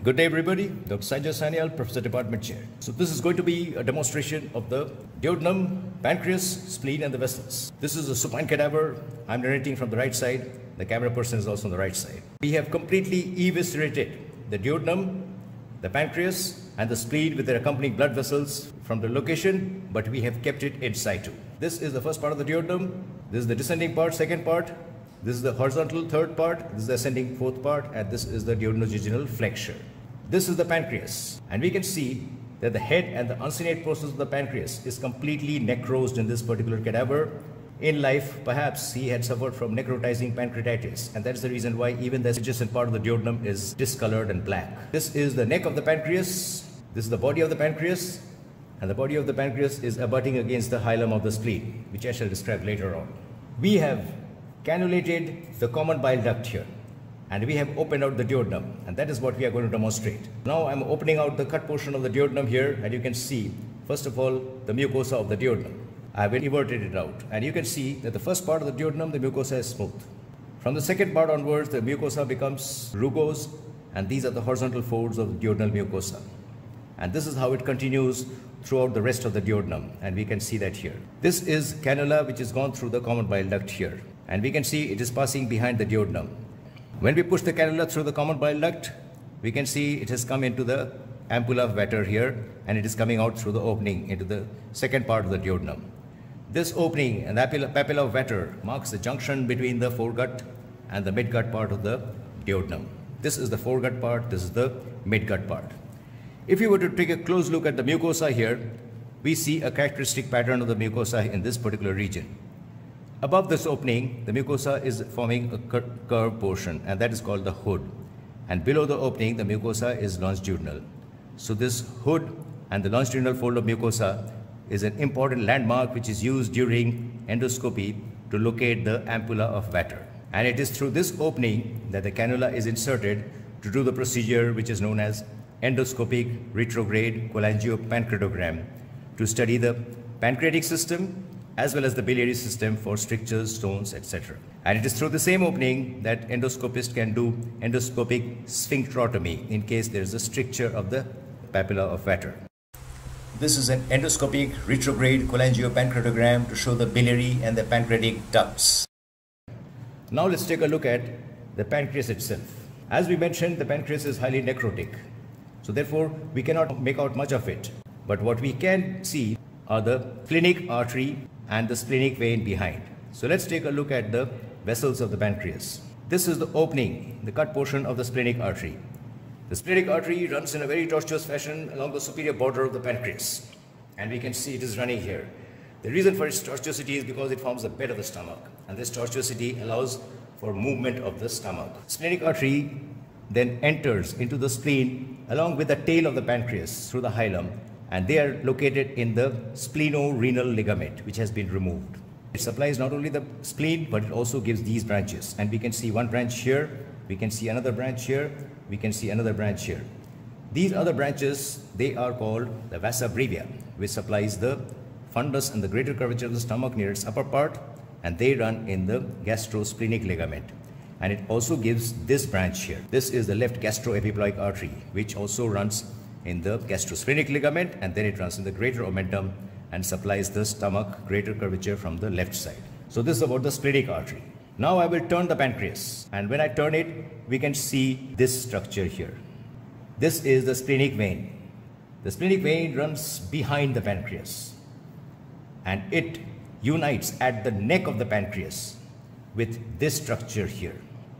Good day everybody, Dr. Sanjoy Sanyal, Professor Department Chair. So this is going to be a demonstration of the duodenum, pancreas, spleen and the vessels. This is a supine cadaver. I'm narrating from the right side. The camera person is also on the right side. We have completely eviscerated the duodenum, the pancreas and the spleen with their accompanying blood vessels from the location, but we have kept it in situ. This is the first part of the duodenum. This is the descending part, second part. This is the horizontal third part, this is the ascending fourth part, and this is the duodenojejunal flexure. This is the pancreas, and we can see that the head and the uncinate process of the pancreas is completely necrosed in this particular cadaver. In life, perhaps he had suffered from necrotizing pancreatitis, and that's the reason why even the adjacent part of the duodenum is discolored and black. This is the neck of the pancreas, this is the body of the pancreas, and the body of the pancreas is abutting against the hilum of the spleen, which I shall describe later on. We have cannulated the common bile duct here, and we have opened out the duodenum, and that is what we are going to demonstrate. Now I'm opening out the cut portion of the duodenum here, and you can see first of all the mucosa of the duodenum. I have inverted it out, and you can see that the first part of the duodenum, the mucosa is smooth. From the second part onwards, the mucosa becomes rugose, and these are the horizontal folds of the duodenal mucosa. And this is how it continues throughout the rest of the duodenum, and we can see that here. This is cannula which has gone through the common bile duct here, and we can see it is passing behind the duodenum. When we push the cannula through the common bile duct, we can see it has come into the ampulla of Vater here, and it is coming out through the opening into the second part of the duodenum. This opening and the papilla of Vater marks the junction between the foregut and the midgut part of the duodenum. This is the foregut part, this is the midgut part. If you were to take a close look at the mucosa here, we see a characteristic pattern of the mucosa in this particular region. Above this opening, the mucosa is forming a curved portion, and that is called the hood. And below the opening, the mucosa is longitudinal. So this hood and the longitudinal fold of mucosa is an important landmark which is used during endoscopy to locate the ampulla of Vater. And it is through this opening that the cannula is inserted to do the procedure which is known as endoscopic retrograde cholangiopancreatogram to study the pancreatic system as well as the biliary system for strictures, stones, etc. And it is through the same opening that endoscopist can do endoscopic sphincterotomy in case there is a stricture of the papilla of Vater. This is an endoscopic retrograde cholangiopancreatogram to show the biliary and the pancreatic ducts. Now let's take a look at the pancreas itself. As we mentioned, the pancreas is highly necrotic. So therefore, we cannot make out much of it. But what we can see are the splenic artery and the splenic vein behind. So let's take a look at the vessels of the pancreas. This is the opening, the cut portion of the splenic artery. The splenic artery runs in a very tortuous fashion along the superior border of the pancreas. And we can see it is running here. The reason for its tortuosity is because it forms the bed of the stomach. And this tortuosity allows for movement of the stomach. Splenic artery then enters into the spleen along with the tail of the pancreas through the hilum, and they are located in the spleno-renal ligament, which has been removed. It supplies not only the spleen, but it also gives these branches. And we can see one branch here, we can see another branch here, we can see another branch here. These other branches, they are called the vasa brevia, which supplies the fundus and the greater curvature of the stomach near its upper part, and they run in the gastrosplenic ligament. And it also gives this branch here. This is the left gastroepiploic artery, which also runs in the gastrosplenic ligament, and then it runs in the greater omentum and supplies the stomach greater curvature from the left side. So this is about the splenic artery. Now I will turn the pancreas, and when I turn it, we can see this structure here. This is the splenic vein. The splenic vein runs behind the pancreas, and it unites at the neck of the pancreas with this structure here.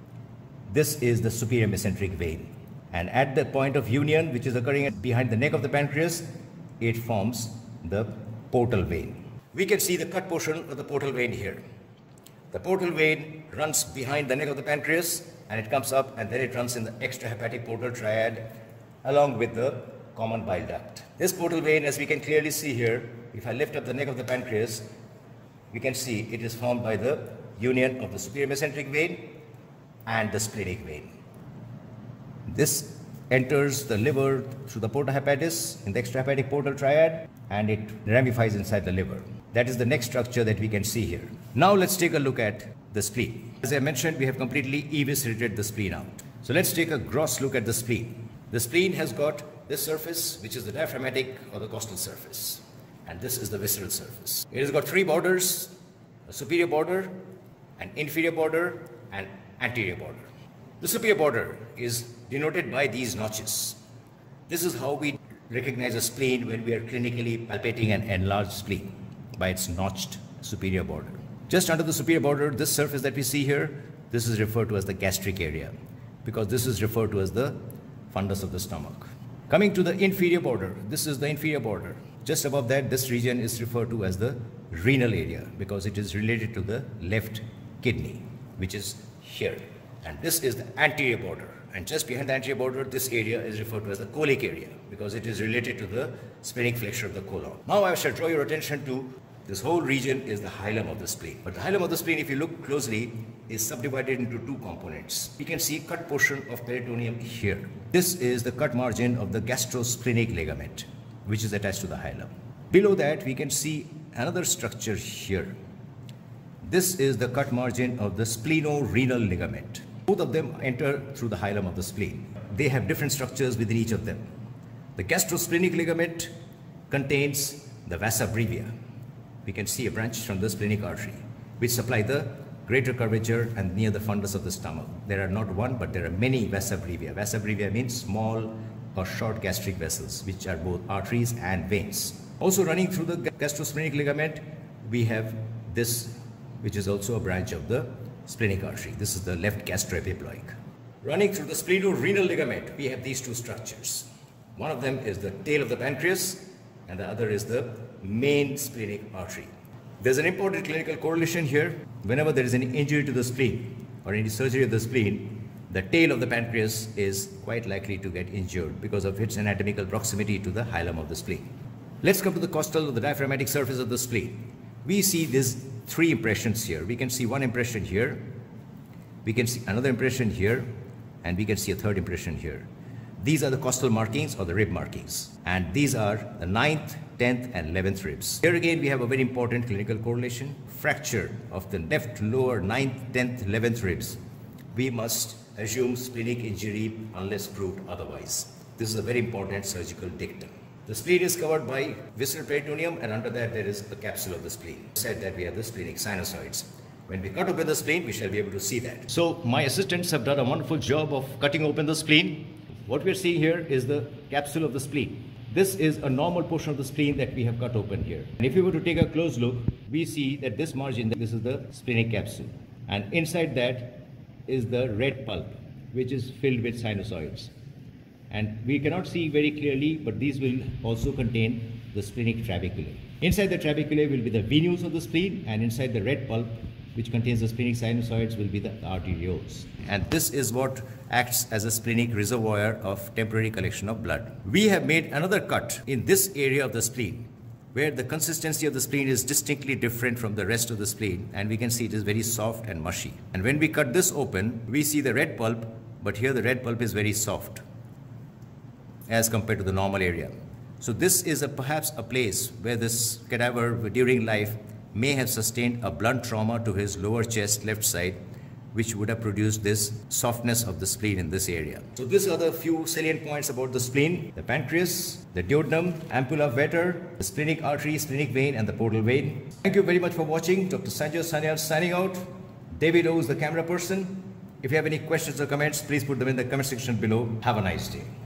This is the superior mesenteric vein. And at the point of union, which is occurring behind the neck of the pancreas, it forms the portal vein. We can see the cut portion of the portal vein here. The portal vein runs behind the neck of the pancreas, and it comes up, and then it runs in the extrahepatic portal triad along with the common bile duct. This portal vein, as we can clearly see here, if I lift up the neck of the pancreas, we can see it is formed by the union of the superior mesenteric vein and the splenic vein. This enters the liver through the porta hepatis in the extrahepatic portal triad, and it ramifies inside the liver. That is the next structure that we can see here. Now let's take a look at the spleen. As I mentioned, we have completely eviscerated the spleen out. So let's take a gross look at the spleen. The spleen has got this surface, which is the diaphragmatic or the costal surface. And this is the visceral surface. It has got three borders, a superior border, an inferior border, and anterior border. The superior border is denoted by these notches. This is how we recognize a spleen when we are clinically palpating an enlarged spleen, by its notched superior border. Just under the superior border, this surface that we see here, this is referred to as the gastric area, because this is referred to as the fundus of the stomach. Coming to the inferior border, this is the inferior border. Just above that, this region is referred to as the renal area, because it is related to the left kidney, which is here. And this is the anterior border. And just behind the anterior border, this area is referred to as the colic area, because it is related to the splenic flexure of the colon. Now I shall draw your attention to this whole region is the hilum of the spleen. But the hilum of the spleen, if you look closely, is subdivided into two components. You can see cut portion of peritoneum here. This is the cut margin of the gastrosplenic ligament, which is attached to the hilum. Below that, we can see another structure here. This is the cut margin of the spleno-renal ligament. Both of them enter through the hilum of the spleen. They have different structures within each of them. The gastrosplenic ligament contains the vasa brevia. We can see a branch from the splenic artery, which supply the greater curvature and near the fundus of the stomach. There are not one, but there are many vasa brevia. Vasa brevia means small or short gastric vessels, which are both arteries and veins. Also running through the gastrosplenic ligament, we have this, which is also a branch of the splenic artery. This is the left gastroepiploic. Running through the spleno-renal ligament, we have these two structures. One of them is the tail of the pancreas, and the other is the main splenic artery. There's an important clinical correlation here. Whenever there is any injury to the spleen or any surgery of the spleen, the tail of the pancreas is quite likely to get injured because of its anatomical proximity to the hilum of the spleen. Let's come to the costal or the diaphragmatic surface of the spleen. We see these three impressions here. We can see one impression here, we can see another impression here, and we can see a third impression here. These are the costal markings or the rib markings, and these are the 9th, 10th, and 11th ribs. Here again we have a very important clinical correlation. Fracture of the left lower 9th, 10th, 11th ribs. We must assume splenic injury unless proved otherwise. This is a very important surgical dictum. The spleen is covered by visceral peritoneum, and under that there is the capsule of the spleen. Said that we have the splenic sinusoids. When we cut open the spleen, we shall be able to see that. So my assistants have done a wonderful job of cutting open the spleen. What we are seeing here is the capsule of the spleen. This is a normal portion of the spleen that we have cut open here. And if you were to take a close look, we see that this margin, this is the splenic capsule. And inside that is the red pulp, which is filled with sinusoids. And we cannot see very clearly, but these will also contain the splenic trabeculae. Inside the trabeculae will be the venules of the spleen, and inside the red pulp, which contains the splenic sinusoids, will be the arterioles. And this is what acts as a splenic reservoir of temporary collection of blood. We have made another cut in this area of the spleen, where the consistency of the spleen is distinctly different from the rest of the spleen, and we can see it is very soft and mushy. And when we cut this open, we see the red pulp, but here the red pulp is very soft as compared to the normal area. So this is perhaps a place where this cadaver during life may have sustained a blunt trauma to his lower chest left side, which would have produced this softness of the spleen in this area. So these are the few salient points about the spleen: the pancreas, the duodenum, ampulla veter, the splenic artery, splenic vein, and the portal vein. Thank you very much for watching. Dr. Sanjoy Sanyal signing out. David O is the camera person. If you have any questions or comments, please put them in the comment section below. Have a nice day.